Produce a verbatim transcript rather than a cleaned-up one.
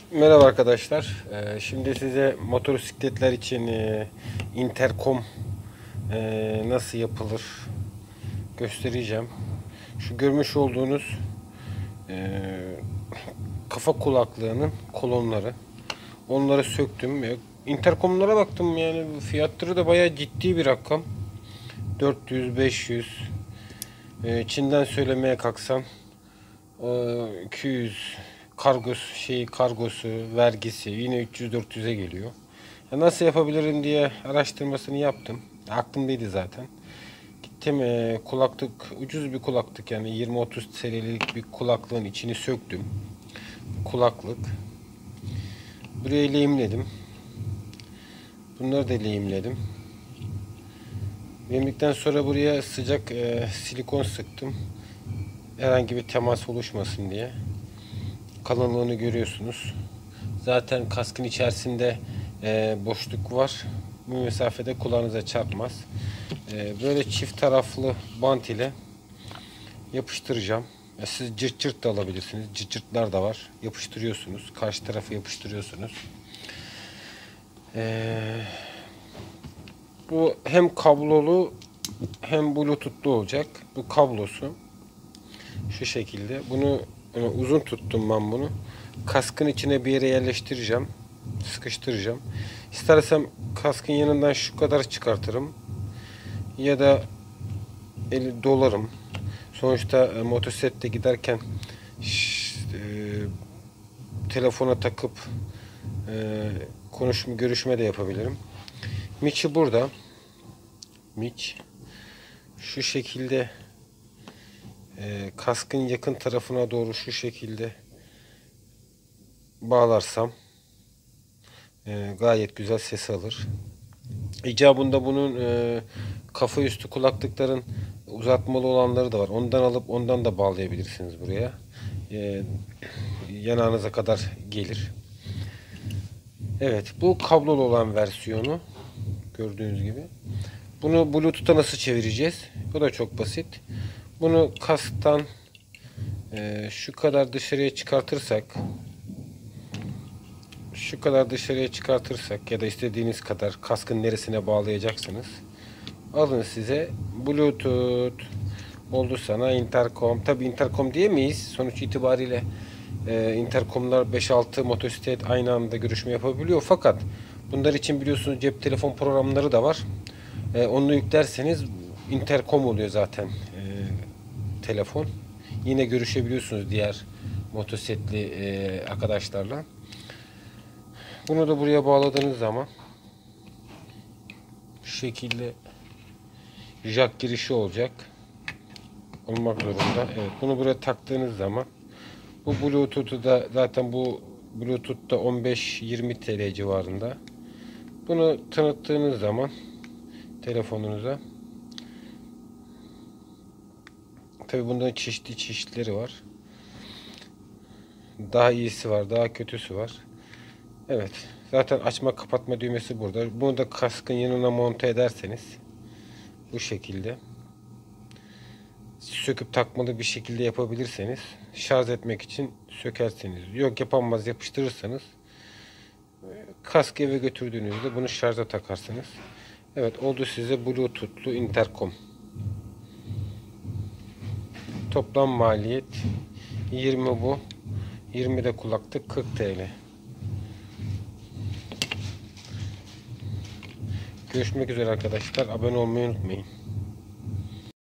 Merhaba arkadaşlar. Ee, şimdi size motosikletler için e, interkom e, nasıl yapılır göstereceğim. Şu görmüş olduğunuz e, kafa kulaklığının kolonları. Onları söktüm. E, interkomlara baktım, yani fiyatları da bayağı ciddi bir rakam. dört yüz beş yüz. E, Çin'den söylemeye kalksan e, iki yüz, kargosu, şeyi kargosu, vergisi yine üç yüz dört yüze geliyor. Ya nasıl yapabilirim diye araştırmasını yaptım. Aklımdaydı zaten. Gittim, e, kulaklık, ucuz bir kulaklık, yani yirmi otuz T L'lik bir kulaklığın içini söktüm. Kulaklık. Buraya lehimledim. Bunları da lehimledim. Lehimledikten sonra buraya sıcak e, silikon sıktım. Herhangi bir temas oluşmasın diye. Kalınlığını görüyorsunuz. Zaten kaskın içerisinde e, boşluk var. Bu mesafede kulağınıza çarpmaz. E, böyle çift taraflı bant ile yapıştıracağım. E, siz cırt cırt da alabilirsiniz. Cırt cırtlar da var. Yapıştırıyorsunuz. Karşı tarafı yapıştırıyorsunuz. E, bu hem kablolu hem bluetoothlu olacak. Bu kablosu. Şu şekilde. Bunu e, uzun tuttum ben bunu. Kaskın içine bir yere yerleştireceğim. Sıkıştıracağım. İstersem kaskın yanından şu kadar çıkartırım. Ya da eli dolarım. Sonuçta e, motosiklette giderken şş, e, telefona takıp e, konuşma, görüşme de yapabilirim. Miçi burada. Miç. Şu şekilde e, kaskın yakın tarafına doğru şu şekilde bağlarsam e, gayet güzel ses alır. İcabında bunun e, kafa üstü kulaklıkların uzatmalı olanları da var. Ondan alıp ondan da bağlayabilirsiniz buraya. E, yanağınıza kadar gelir. Evet, bu kablolu olan versiyonu gördüğünüz gibi. Bunu Bluetooth'a nasıl çevireceğiz? Bu da çok basit. Bunu kasktan e, şu kadar dışarıya çıkartırsak şu kadar dışarıya çıkartırsak ya da istediğiniz kadar kaskın neresine bağlayacaksınız. Alın size Bluetooth, oldu sana interkom. Tabi interkom diyemeyiz. Sonuç itibariyle e, interkomlar beş altı motosiklet aynı anda görüşme yapabiliyor. Fakat bunlar için biliyorsunuz cep telefon programları da var. E, onu yüklerseniz interkom oluyor zaten e, telefon. Yine görüşebiliyorsunuz diğer motosikletli e, arkadaşlarla. Bunu da buraya bağladığınız zaman şu şekilde jack girişi olacak. Olmak zorunda. Evet, bunu buraya taktığınız zaman bu Bluetooth'u da zaten bu Bluetooth'ta on beş yirmi T L civarında. Bunu tanıttığınız zaman telefonunuza, tabi bunların çeşitli çeşitleri var. Daha iyisi var, daha kötüsü var. Evet, zaten açma kapatma düğmesi burada. Bunu da kaskın yanına monte ederseniz bu şekilde söküp takmalı bir şekilde yapabilirseniz, şarj etmek için sökerseniz, yok yapamaz yapıştırırsanız, kask eve götürdüğünüzde bunu şarja takarsınız. Evet, oldu size Bluetooth'lu interkom. Toplam maliyet yirmi bu. yirmi de kulaklık, kırk T L. Görüşmek üzere arkadaşlar. Abone olmayı unutmayın.